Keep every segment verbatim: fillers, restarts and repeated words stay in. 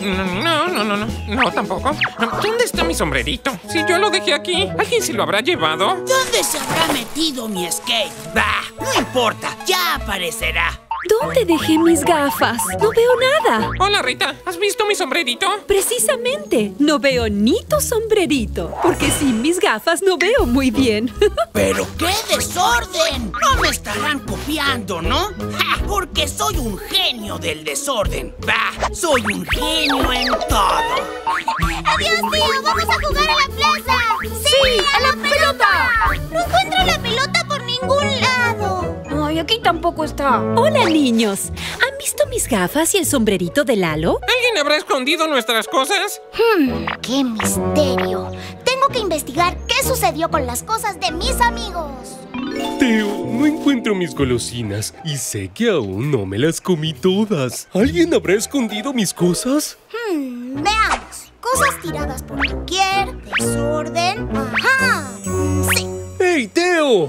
No, no, no, no, no, tampoco. ¿Dónde está mi sombrerito? Si yo lo dejé aquí, ¿alguien se lo habrá llevado? ¿Dónde se habrá metido mi skate? Bah, no importa, ya aparecerá. ¿Dónde dejé mis gafas? No veo nada. Hola, Rita. ¿Has visto mi sombrerito? Precisamente, no veo ni tu sombrerito, porque sin mis gafas no veo muy bien. ¡Pero qué desorden! No me estarán copiando, ¿no? ¡Ja! Porque soy un genio del desorden. Bah, soy un genio en todo. ¡Adiós, tío! ¡Vamos a jugar a la plaza! ¡Sí, a la pelota! No encuentro la pelota por ningún lado. Ay, aquí tampoco está. Hola, niños. ¿Han visto mis gafas y el sombrerito de Lalo? ¿Alguien habrá escondido nuestras cosas? Hmm, ¡qué misterio! Tengo que investigar qué sucedió con las cosas de mis amigos. Teo, no encuentro mis golosinas y sé que aún no me las comí todas. ¿Alguien habrá escondido mis cosas? Hmm, veamos. Cosas tiradas por doquier, desorden... ¡Ajá! ¡Sí! ¡Hey, Teo!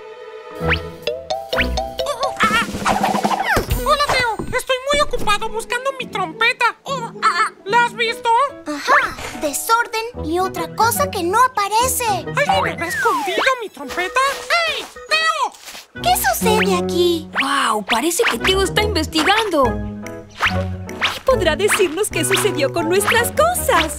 Hola, Teo. Estoy muy ocupado buscando mi trompeta. Oh, ah, ¿la has visto? Ajá, desorden y otra cosa que no aparece. ¿Alguien habrá escondido mi trompeta? ¡Hey, Teo! ¿Qué sucede aquí? ¡Wow! Parece que Teo está investigando. Y podrá decirnos qué sucedió con nuestras cosas.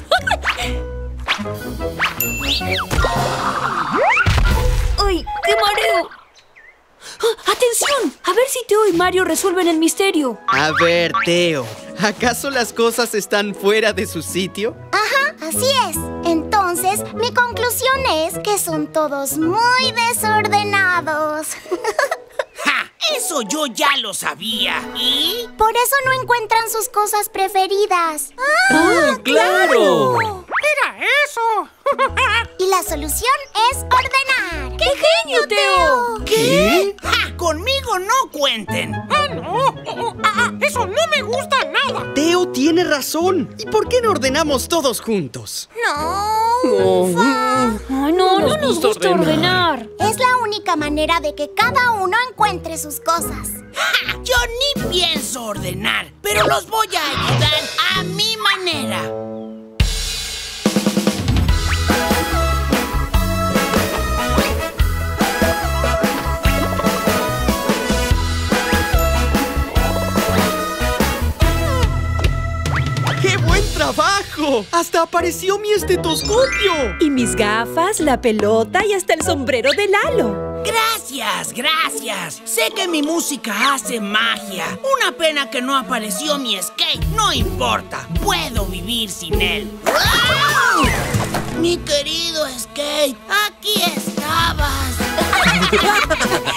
¡Ay, qué mareo! ¡Ah, ¡atención! A ver si Teo y Mario resuelven el misterio. A ver, Teo, ¿acaso las cosas están fuera de su sitio? Ajá, así es. Entonces, mi conclusión es que son todos muy desordenados. ¡Ja! Eso yo ya lo sabía. ¿Y? Por eso no encuentran sus cosas preferidas. ¡Ah, claro! ¡Era eso! Y la solución es ordenar. ¡Qué genio, Teo! ¿Qué? ¡Ja! ¡Conmigo no cuenten! ¡Ah, no! Oh, oh, ah, ah, ¡eso no me gusta nada! Teo tiene razón. ¿Y por qué no ordenamos todos juntos? No. No. Ay, no, no nos gusta ordenar. Es la única manera de que cada uno encuentre sus cosas. ¡Ja! Yo ni pienso ordenar, pero los voy a ayudar a mi manera. ¡Qué buen trabajo! ¡Hasta apareció mi estetoscopio! Y mis gafas, la pelota y hasta el sombrero de Lalo. Gracias, gracias. Sé que mi música hace magia. Una pena que no apareció mi skate. No importa, puedo vivir sin él. ¡Wow! Mi querido skate, aquí estabas.